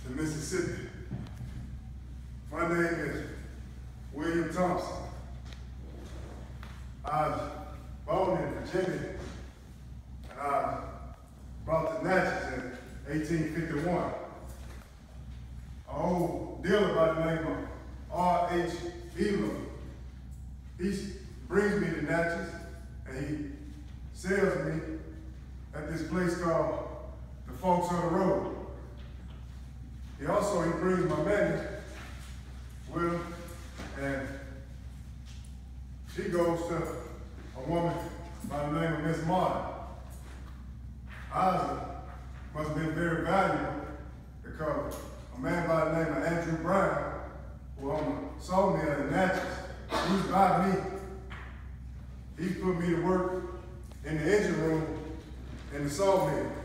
to Mississippi. My name is William Thompson. I was born in Virginia, and I brought to Natchez in 1851. An old dealer by the name of R.H. Antebellum, he brings me to Natchez, and he sells me at this place called the Forks of the Road. He brings my mammy with him, and she goes to a woman by the name of Miss Martin. Isaac must have been very valuable because a man by the name of Andrew Brown, who owned a sawmill in Natchez, he's by me. He put me to work in the engine room in the sawmill.